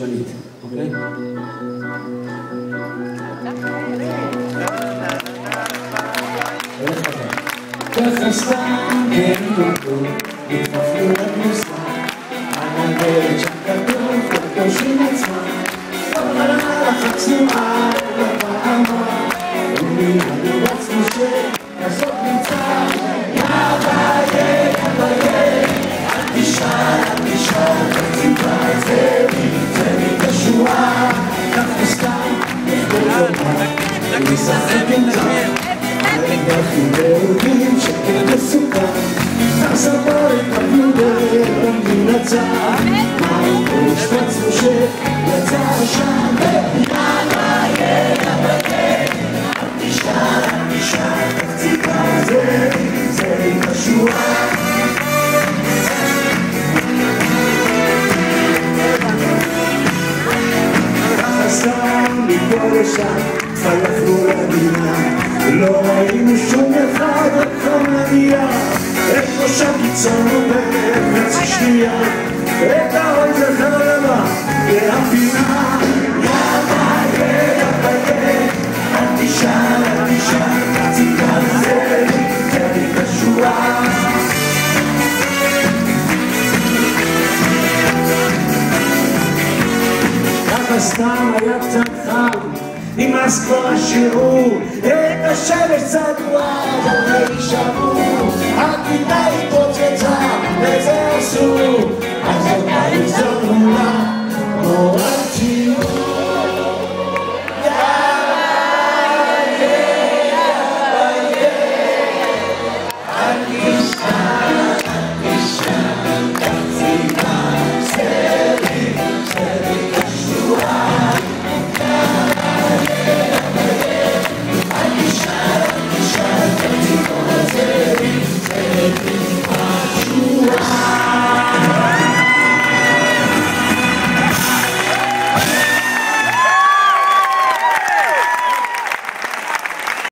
חשמלית, אוקיי? ככה סתם אין אותו, התפפלו למוסר, הנגרת שם כתוב, וקושים עצמם, אבל הלחץ צנועה, ובעמה, ומיד רצנו שכזאת נמצא, יביה, אל תשאל, תציבה את זה, תן לי את השורה, ככה סתם, ונשחק איתה, אנחנו להודים שקט מסוכן, תחזבור את הפלודר במדינת צהר, מים ושפצנו שיצא השם, יביה, אל תשאל, תציבה זה, זה עם השורה. ככה סתם מפה לשם, הלכנו לדינה, לא ראינו שום אחד, רק חמניה, איפה שם קיצון עובר חצי שנייה, את האוי זכר לבא, והפינה, יביה, אל תשאל, תציבה זה, תן לי את השורה. ככה סתם היה קצת חם, נמאס כבר השיעור, את השמש צדועה, בואי שבוע, הכיתה התפוצצה, וזה אסור, אז אותה לזור